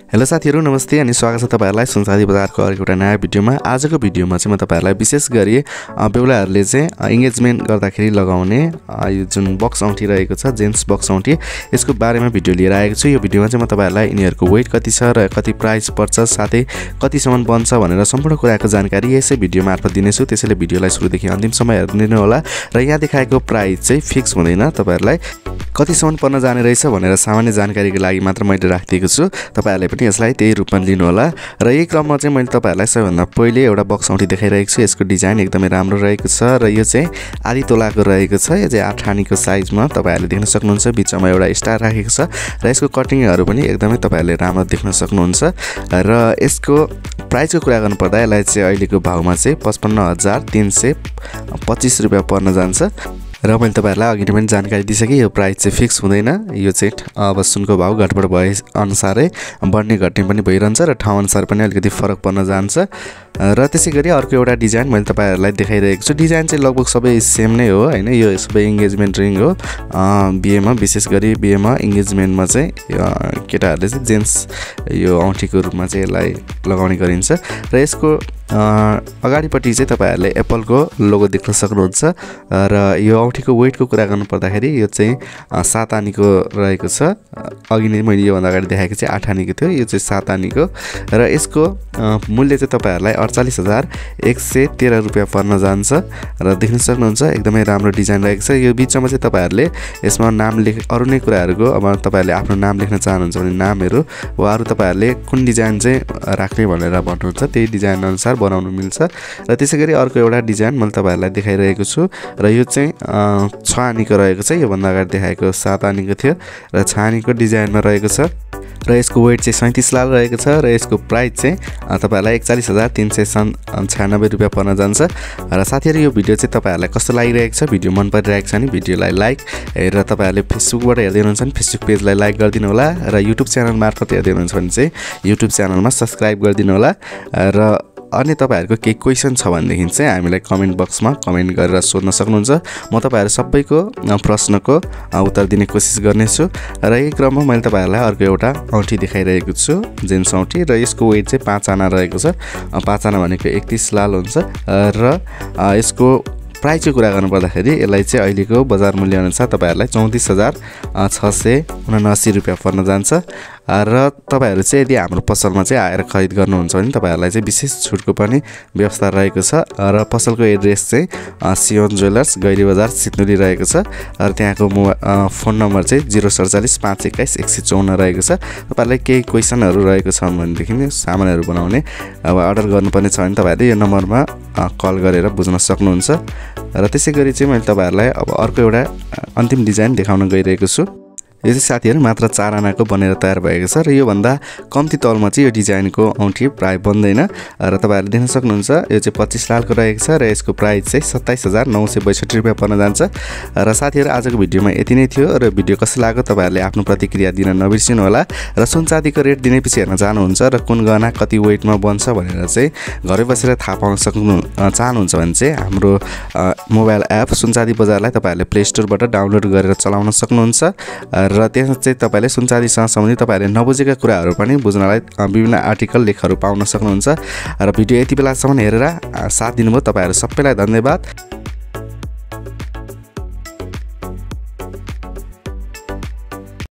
Hello साथीहरु नमस्ते अनि स्वागत छ तपाईहरुलाई सुनसादी बजारको अर्को एउटा नयाँ भिडियोमा। आजको भिडियोमा चाहिँ म तपाईहरुलाई विशेष गरी बेहुलाहरुले चाहिँ एंगेजमेन्ट गर्दाखेरि लगाउने यो जुन बक्स औँठी रहेको छ जेन्ट्स बक्स औँठी यसको बारेमा भिडियो लिएर आएको छु। यो भिडियोमा चाहिँ म तपाईहरुलाई यिनीहरुको वेट कति छ र कति प्राइस पर्छ साथै कतिसम्म बन्छ भनेर सम्पूर्ण कुराको जानकारी यसै भिडियो मार्फत दिनेछु। त्यसैले भिडियोलाई सुरुदेखि अन्तिमसम्म हेर्नु होला र यहाँ देखाएको प्राइस चाहिँ फिक्स हुँदैन, तपाईहरुलाई कतिसम्म पर्न जाने रहेछ भनेर सामान्य जानकारीको लागि मात्र मैले राखिदिएको छु। तपाईहरुले पनि यसलाई त्यही रूपमा लिनु होला। र यही क्रममा चाहिँ मैले तपाईहरुलाई सबैभन्दा पहिले एउटा बक्स औँठी देखाइरहेको छु। यसको डिजाइन एकदमै राम्रो रहेको छ र यो चाहिँ आधी तोलाको रहेको छ। यो चाहिँ 8 आनीको साइजमा तपाईहरुले देख्न सक्नुहुन्छ। बीचमा एउटा स्टार राखेको छ र यसको कटिङहरु पनि एकदमै तपाईहरुले राम्रो देख्न सक्नुहुन्छ। र यसको प्राइसको कुरा गर्नु पर्दा यसलाई चाहिँ अहिलेको भाउमा चाहिँ 55,325 रुपैयाँ पर्न जान्छ। र मैले तपाईहरुलाई अघि पनि जानकारी दिइसके यो प्राइस चाहिँ फिक्स हुँदैन। यो चाहिँ अब सुनको भाउ घटबड भए अनुसारै बढ्ने घट्ने पनि भइरहन्छ र ठाउँ अनुसार पनि अलिकति फरक पर्न जान्छ। र त्यसैगरी अर्को एउटा डिजाइन मैले तपाईहरुलाई देखाइरहेको छु। डिजाइन चाहिँ लगभग सबै सेम नै हो हैन। यो सबै एंगेजमेन्ट रिङ हो। बिहेमा विशेष गरी बिहेमा एंगेजमेन्टमा चाहिँ केटाहरुले चाहिँ जेन्ट्स यो औँठीको रूपमा चाहिँ यसलाई लगाउने गरिन्छ। र यसको अगाडिपट्टि चाहिँ तपाईहरुले एप्पलको लोगो देख्न सक्नुहुन्छ। र यो औँठीको वेटको कुरा गर्नु पर्दाखेरि यो चाहिँ 7 आनीको रहेको छ। अघि नै मैले यो भन्दा अगाडि देखाएको चाहिँ 8 आनीको थियो, यो चाहिँ 7 आनीको। र यसको मूल्य चाहिँ तपाईहरुलाई 48,113 रुपैयाँ पर्न जान्छ। र देख्न सक्नुहुन्छ एकदमै राम्रो डिजाइन रहेको छ। यो बीचमा चाहिँ तपाईहरुले यसमा नाम अरु नै कुराहरुको अब तपाईहरुले आफ्नो नाम लेख्न चाहनुहुन्छ भने नामहरु वा अरु तपाईहरुले कुन डिजाइन चाहिँ राख्ने भनेर भन्नुहुन्छ त्यही डिजाइन अनुसार बनाउन मिल्छ। र त्यसैगरी अर्को एउटा डिजाइन मैले तपाईहरुलाई देखाइरहेको छु। र यो चाहिँ 6 आनीको रहेको छ। यो भन्दा अगाडि देखाएको 7 आनीको थियो र 6 आनीको डिजाइनमा रहेको छ। र यसको वेट चाहिँ 37 लाल रहेको छ। र यसको प्राइस चाहिँ तपाईहरुलाई 41,396 रुपैयाँ पर्न जान्छ। र साथीहरु यो भिडियो चाहिँ तपाईहरुलाई कस्तो लागिरहेको छ, भिडियो मन परिरहेको छ भने भिडियोलाई लाइक र तपाईहरुले फेसबुकबाट हेर्दै हुनुहुन्छ भने फेसबुक पेजलाई लाइक गरिदिनु होला। र युट्युब च्यानल मार्फत हेर्दै हुनुहुन्छ भने चाहिँ युट्युब च्यानलमा सब्स्क्राइब गरिदिनु होला। र अनि तपाईहरुको केही क्वेशन छ भनेदेखि चाहिँ हामीलाई कमेन्ट बक्समा कमेन्ट गरेर सोध्न सक्नुहुन्छ। म तपाईहरु सबैको प्रश्नको उत्तर दिने कोसिस गर्नेछु। र यही क्रममा मैले तपाईहरुलाई अर्को एउटा औँठी देखाइरहेको छु जेन्ट्स औँठी। र यसको वेट चाहिँ 5 आना रहेको छ। 5 आना भनेको 31 लाल हुन्छ। र यसको प्राइसको कुरा गर्नु पर्दाखेरि यसलाई चाहिँ अहिलेको बजार मूल्य अनुसार तपाईहरुलाई 34,679 रुपैयाँ पर्न जान्छ। र तपाईहरु चाहिँ यदि हाम्रो पसलमा चाहिँ आएर खरिद गर्नुहुन्छ भने तपाईहरुलाई चाहिँ विशेष छुटको पनि व्यवस्था रहेको छ। र पसलको एड्रेस चाहिँ सियोन ज्वेलर्स गैरी बजार सितनुली रहेको छ। र त्यहाँको फोन नम्बर चाहिँ 047 521 154 रहेको छ। तपाईहरुलाई केही क्वेशनहरु रहेको छ भनेदेखि सामानहरु बनाउने अब अर्डर गर्नुपर्ने छ भने तपाईहरुले यो नम्बरमा कल गरेर बुझ्न सक्नुहुन्छ। र त्यसैगरी चाहिँ मैले तपाईहरुलाई अब अर्को एउटा अन्तिम डिजाइन देखाउन गइरहेको छु। यो चाहिँ साथीहरु मात्र 4 आनाको बनेर तयार भएको छ। र यो भन्दा कम्ती तलमा चाहिँ यो डिजाइनको औँठी प्राय बन्दैन। र तपाईहरुले देख्न सक्नुहुन्छ यो चाहिँ 25 लालको रहेको छ। र यसको प्राइस चाहिँ 27,962 रुपैयाँ पर्न जान्छ। र साथीहरु आजको भिडियोमा यति नै थियो। र भिडियो कस्तो लाग्यो तपाईहरुले आफ्नो प्रतिक्रिया दिन नबिर्सिनु होला। र सुनचाँदीको रेट दिनेपछि हेर्न चाहनुहुन्छ र कुन गहना कति वेटमा बन्छ भनेर चाहिँ घरै बसेर थाहा पाउन चाहनुहुन्छ भने चाहिँ हाम्रो मोबाइल एप सुनचाँदी बजारलाई तपाईहरुले प्ले स्टोरबाट डाउनलोड गरेर चलाउन सक्नुहुन्छ। र त्यहाँ चाहिँ तपाईले सुनचाँदीसँग सम्बन्धित तपाईहरुले नबुझेका कुराहरु पनि बुझ्नलाई विभिन्न आर्टिकल लेखहरु पाउन सक्नुहुन्छ। र भिडियो यति बेलासम्म हेरेर साथ दिनुभयो तपाईहरु सबैलाई धन्यवाद।